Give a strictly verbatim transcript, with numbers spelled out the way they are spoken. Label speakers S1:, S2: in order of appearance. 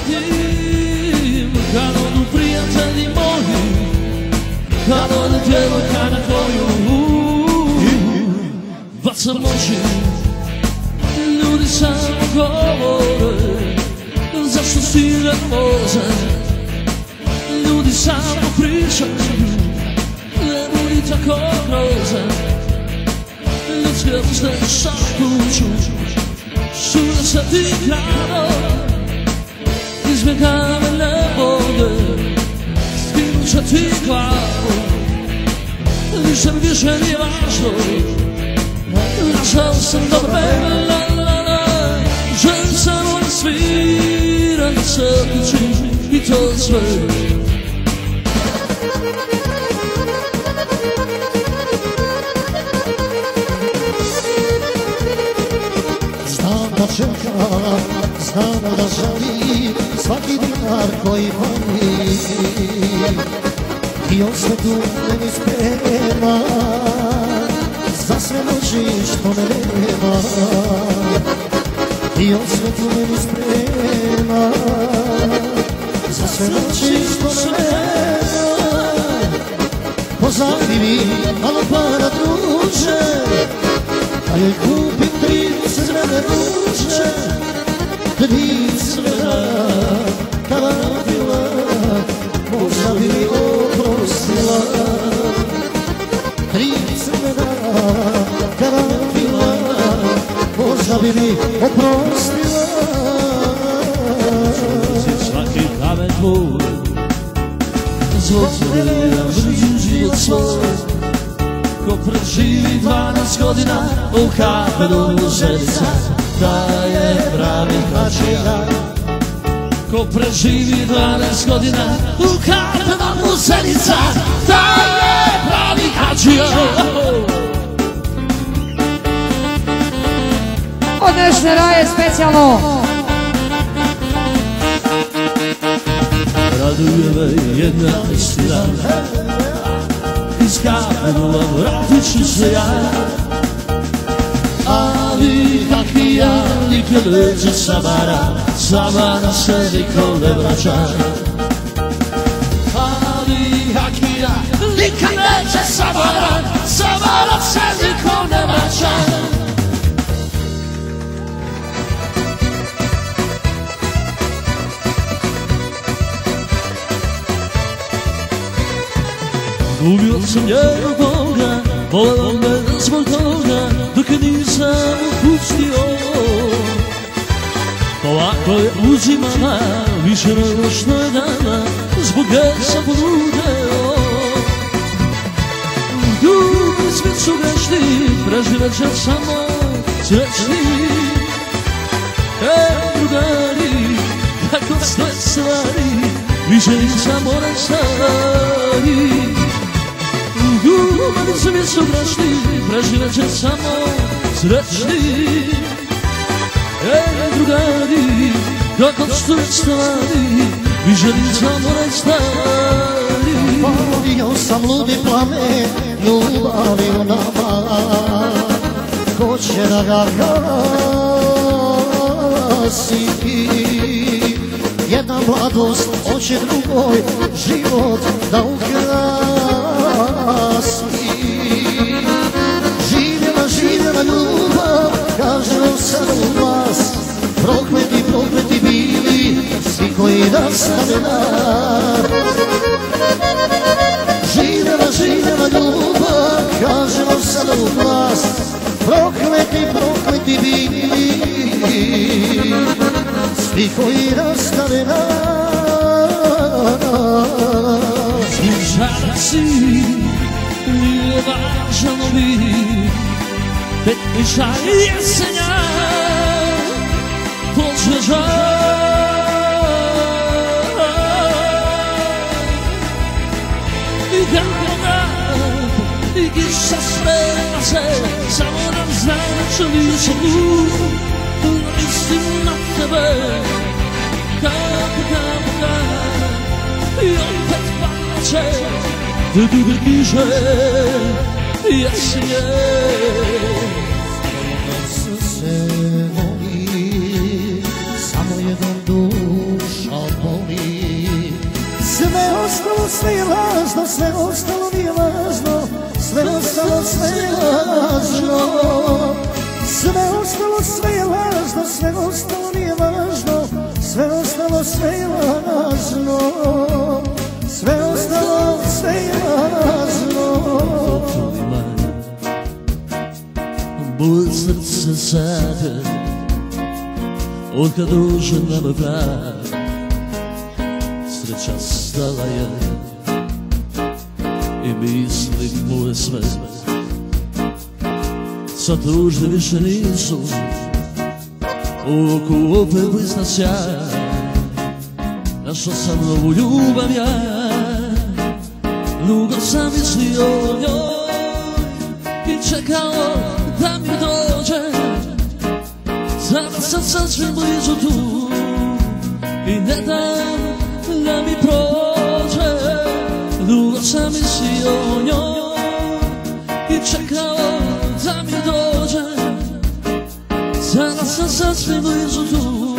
S1: shvatim kad odu prijatelji moji, kad ode djevojka na koju bacam oči. Ljudi samo govore zašto si nervozan, ljudi samo pričaju ne budi tako grozan. Ljudske uste šapuću, šude se ti krado, izbjegave nevolje, skinu će ti glavu. Ništa mi više nije važno, našao sam dobar bebe, la la la. Želim samo da sviram na srcu i to sve.
S2: Znam da čeka, znam da žali svaki dinar koji voli i on sve tu meni sprema za sve noći što me nema. I on sve tu meni sprema za sve noći što me nema. Pozajmi mi malo para druže, a joj kupim tri crvene ruže. Tri crvena karanfila, možda bi mi oprostila. Tri crvena karanfila, možda bi mi oprostila.
S1: Svaki kamen tvoj zvotvore brzu život svoj. Ko preživi dvanaest godina u kapelu Zenica, da je pravi hačija. Ko preživi dvanaest godina u kapelu Zenica, da je pravi hačija.
S3: Od dnešne raje specijalno.
S1: Raduje me jedna istina, iz Kapenova vratit ću se ja. Ali kak i ja nikad neće samara, samara se niko ne vraća. Ali kak i ja nikad neće samara, samara se niko ne vraća. Ljubio sam jednog Boga, voleo me zbog toga, dok je nisam upustio. Ovako je uzimala, više nego što je dala, zbog nje sam poludeo. Ljudi svi su grešni, preživet će samo srećni. E, drugari, kako stoje stvari, više nisam onaj stari. Ljudi svi su grešni, preživet će samo srećni. E, drugari, kako stoje stvari, više nisam onaj stari.
S2: Polio sam ludi plamen ljubavi u nama, ko će da ga gasi. Jedna mladost hoće drugoj život da ukrasi. Živjela, živjela ljubav, kaže nam sad u glas, prokleti, prokleti bili svi koji nas stave nas. Živjela, živjela ljubav, kaže nam sad u glas, prokleti, prokleti bili svi koji rastave nas.
S1: Žara si, nije važno bi, pet miša jesenja, počne žar. I grada, i kiša sprema se, samo nam znači više tu, mislim na tebe, kako, kako, kako, i opet pače, da dugo bliže jesenje.
S2: Srce moji, samo jedan duša, ostalo sve je lažno, sve ostalo nije važno, sve ostalo sve je lažno. Sve ostalo sve je lažno, sve ostalo nije važno, sve ostalo sve je lažno, sve ostalo sve je lažno.
S1: Moje srce sada, otkad duša nama pravi, sreća stala je i mislim moje sve. Sad tužne više nisu, u oku opet blisna sjaj. Našao sam novu ljubav ja, dugo sam mislio o njoj i čekao da mi dođe. Sada sam sasvim blizu tu i ne dam da mi prođe. Dugo sam mislio o njoj i čekao da mi dođe. Sada sam sasvim blizu tu